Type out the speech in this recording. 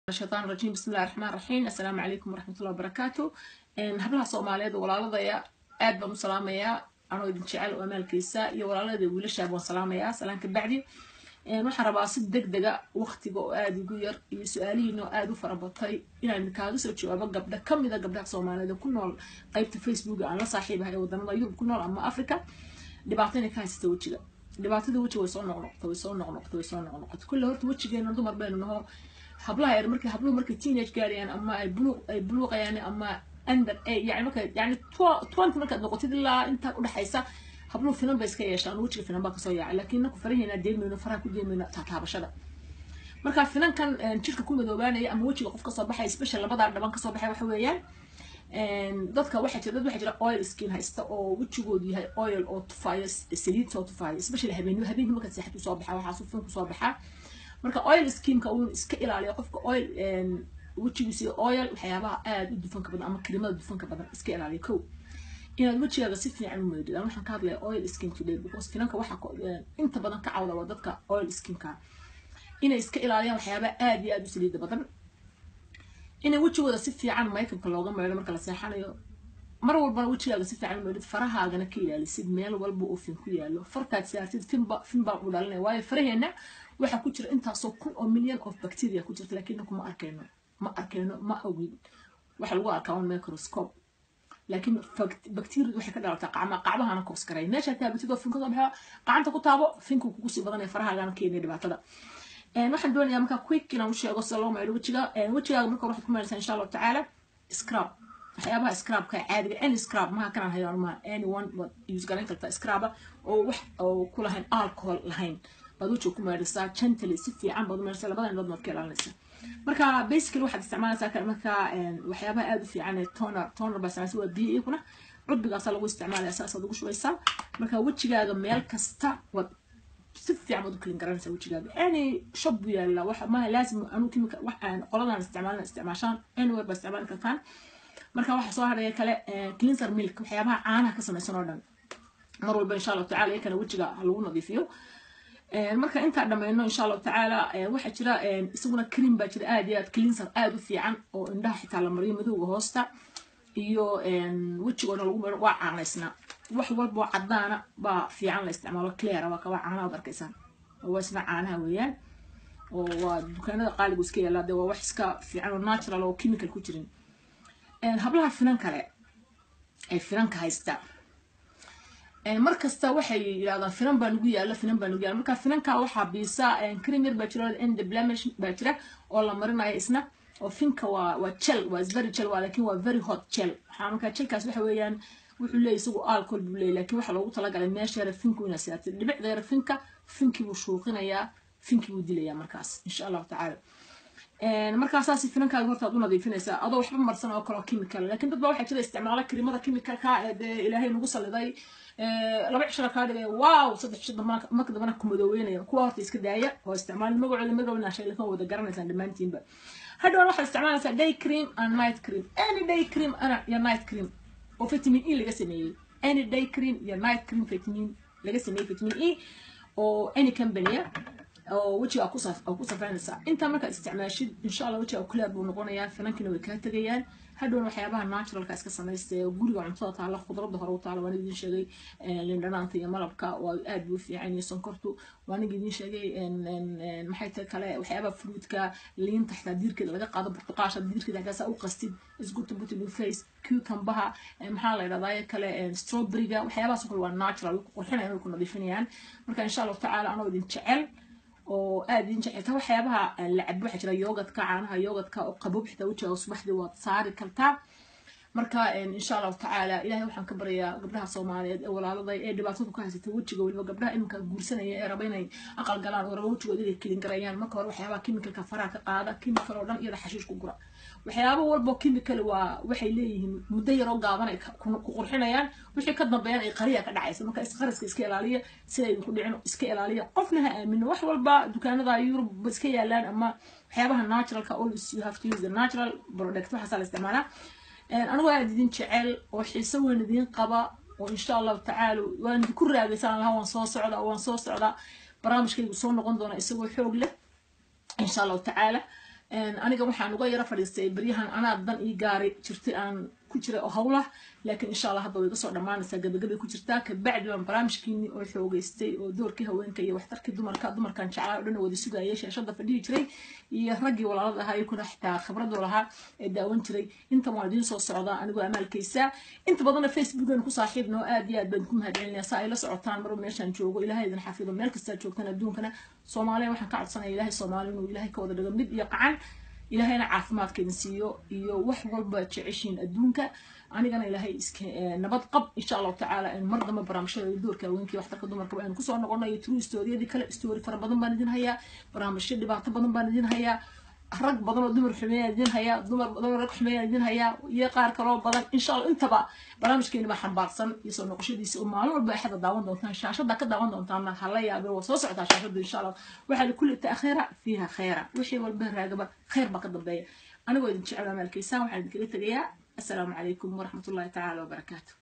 الشيطان الرجيم. بسم الله الرحمن الرحيم. السلام عليكم ورحمة الله وبركاته. هبلها Soomaaliyeed walaaladaya aad baan u salaamayaa anoo idin jecel oo amaalkiisa iyo walaaladii wiilasha baan salaamayaa salaanka bacdi waxaan rabaa si degdeg ah waqtiga oo aad ugu yar iyo su'aalihiina oo aad u farabatay inaan kaaga soo jawaabo gabdha kamida gabdhaha Soomaaliyeed ku nool qaybta Facebook aan la saaxiibahay wadamada Yurub ku nool ama Afrika dhibaatooyin ka haysta wajiga dhibaatada wajiga way soo noqnoqday kullu horta wajigeena dumar baynu naho hablaha yar markay teenage gaarayaan ama ay buluuqayaan ama under yani 20 markaad noqotid ilaa inta u dhaxaysa habluhu finan bay iska yeeshaan wajiga finan baa ka soo yaacay laakiin naku faraheena deemayno faraha ku deemayno taabashada marka finankan jirka ku madoobaanaya ama wajiga qof ka soo baxay special labada dhaban ka soo baxay waxa weeyaan dadka waxa jira oil skin haysta oo wajigoodu yahay oil oo tufayo saliid soo tufayo special habeenimo marka saxad soo baxa waxa soo fin ku soo baxa marka oil skin ka uu iska ilaaliyo qofka oil wajigiisa oil waxyaabaha aad u dufanka badan ama kareemada dufanka badan iska ilaaliyo kow inaad wajigaaga si fiican u meedid waxaan ka hadlayaa oil skin today because finanka waxa inta badan ka cawda waa dadka oil skin ka inay iska ilaaliyaan waxyaabaha aad iyo aad u saliid badan inay wajigooda si fiican makeup looga meedho marka la seexanayo mar walba wajigaaga si fiican u meedid farahaagana ka ilaalisid meel walba oo fin ku yaalo farkaad saartid finba u dhalanay waayo faraheena waxa ku jira intaasoo kun oo milyan of bacteria ku jirta laakiin kuma arkayno ma ogin waxa lagu arkaa microscope laakiin bacteria waxay ka dhalataa qacmahana koos garay meesha taabatid oo finka soo baxa qacanta ku taabo finku kugu sii badanay farahaagana keenay dhibaatada waxaan doonayaa marka quick inaan u sheego sida loo meedho wajigaaga marka waxaad ku meedhaysaa insha Allah tacaala scrub waxyaabaha scrubka caadiga any scrub ma kana hayaan ma anyone what use garan karta scrub oo wax oo ku lahayn alcohol lahayn baduujo ku meedhaysaa gently si fiican baad u meedhaysaa labada indhood marka ilaalinaysa marka basically waxaad isticmaalaysaa marka waxyaabaha aad u fiican ee toner baa samaysan waa biyo kuna cudbigaas lagu isticmaalaya asaas aad ugu shubaysaa marka wajigaaga meel kasta wad si fiican u clean garanaysaa wajigaaga any shop yaala waxa ma laazim anu kimika wax aan qoladan isticmaashaan anywhere baa isticmaali kartaan marka waxa soo haray kale cleanser milk waxyaabaha caanaha ka samaysan oo dhan mar walba insha Allah tacaala kana wajiga lagu nadiifiyo marka inta dhameeyno insha Allah tacaala waxa jira isaguna cream baa jira aad iyo aad cleanser aad u fiican oo indhaha xitaa la mariyo madowga hoosta iyo wajigoona lagu meero waa caanaysna wax walba oo cadaana baa fiican la isticmaalo clear waa ka caanaha darkaysan oo isna caanaha weeyaan oo waa dukaanada qaaliga iska yaala waa wax iska fiican oo natural oo chemical ku jirin hablaha finan kale ay finanka haysta markasta waxay yiraahdaan finan baa lagu yaala marka finanka waxa biisa cream yar baa jira end blemish baa jira oo la marinayo isna oo finka waa gel waa very gel waa laakiin waa very hot gel waxa marka gelkaas waxa weeyaan wuxuu leeyahay isagu alcohol buu leeyahay laakiin waxa loogu talagalay meesha yar finku ina siyaatay dhibicda yar finki buu shuuqinayaa finki buu dilayaa markaas insha Allah tacaala markaas aasi finankaaga horta aad u nadiifinaysaa adoo waxba marsan oo kale chemical laakiin dad baa waxa jira isticmaala kareemada chemical ka ee ilaahay nagu saliday laba cishra ka dhigay wow saddex shida marka dabana ku madooweynaya kuwa horta iska daaya oo isticmaal magacooda sheegay wada garanaysan dhamaantiinba hadda waxa isticmaalaysaa day cream and night cream any day cream and night cream oo vitamin E laga sameeyay any day cream and night cream vitamin laga sameeyay vitamin E oo any company oo wajiga ku safaynaysaa inta marka isticmaashid insha Allah wajiga kula buu noqonayaa finankina way ka tagayaan hadhoon waxyaabaha natural ka iska samaystay guriga cuntada taala khudradda hore u taala waan idin sheegay lindhanaanta iyo malabka waa aad u fiican iyo sonkortu waan idin sheegay maxay tahay kale waxyaabaha fruitka liinta xitaa diirkeeda laga qaado burtuqaasha diirkeeda kaasa u qastid isku tubuti lu face cucumber maxaa la yiraahdaa kale strawberry-ga waxyaabahaas waa natural qurxinayaan ku nadiifinayaan marka insha Allah tacaala anoo idin jecel oo aad idin jecel waxyaabaha la cabo waxa jira yogurtka caanaha yogurtka oo qaboob xitaa wajiga subaxdii waad saari kartaa marka insha Allah tacaala ilaahay waxaan ka baryaa gabdhaha Soomaaliyeed ee walaaladay ee dhibaatada ka haysata wajiga waliba gabdhaha inka guursanaya ee raba inay aqal galaan oo raba wajigooda inay clean gareeyaan marka hore waxyaabaha chemical-ka faraha ka qaada chemical oo dhan iyo xashiish ku gura waxyaabo walba chemical waa waxay leeyihiin muddo yar oo gaaban ay ku qurxinayaan wixii ka dambeeyaan ay qariya ka dhacayso marka isqariska iska ilaaliya sida ay ku dhicin iska ilaaliya qofna ha aamino wax walba dukaanada Yurub iska yaalaan ama waxyaabaha natural-ka always you have to use the natural product waxa la isticmaalaa anigu aad idin jecel oo xiiso weyn idin qaba oo insha Allah tacaala waan ku raagaysan lahaa waan soo socda barnaamijkaygu soo noqon doona isagoo xoog leh insha Allah tacaala aniga waxaan uga yara fadhiistay baryahan anaa dan ii gaari jirtay aan ku jira oo hawlah laakiin insha Allah hadda way iga soo dhamaanaysaa gabagabay ku jirtaa ka bacdi baan barnaamijkiini oo xoogaystay oo doorkii haweenka iyo waxtarkii dumarkan jeclaa oo dhan wada sugayay shaashada fadhiyi jiray iyo raggii walaalada ahaa iyo kuna xitaa khibrado lahaa ee daawan jiray inta waan idin soo socdaa anigoo amaalkaysa inta badan Facebook-aan ku saaxiibno aad iyo aad baan ku mahadcelinayaa saa ay la socotaan mar meeshaan joogo ilaahay idin xafido meel kasta joogtaan adduunkana Soomaaliya waxaan ka codsanayaa ilaahay Soomaaliya inuu ilaahay ka wada dhigo mid iyo qacan ilaahayna caafimaadkeena siiyo iyo wax walba jeceshiin adduunka anigana ilaahay iska nabad qab insha Allah ta'ala in mar damba barnaamijyada doorka haweenkii waxtarka dumarka aan ku soo noqonayo true story-yadii kale story fara badan baan idin hayaa barnaamijyo dhibaato badan baan idin hayaa rag badan oo dumar xumeeyay idin hayaa dumar badan oo rag xumeeyay idin hayaa iyo qaar kale oo badan insha Allah intaba barnaamijkeena ba xambaarsan iyo soo noqoshadiisa oo maalin walba axad daawan doontaan shaashada ka daawan doontaan hala yaabo oo soo socda shaashada insha Allah waxa kulli ta'khira fiha khayra wixii walba raagaba khayr ba ka dambeeya anigoo idin jecel amaalkaysa waxaan idin kaga tagayaa السلام عليكم ورحمة الله تعالى وبركاته.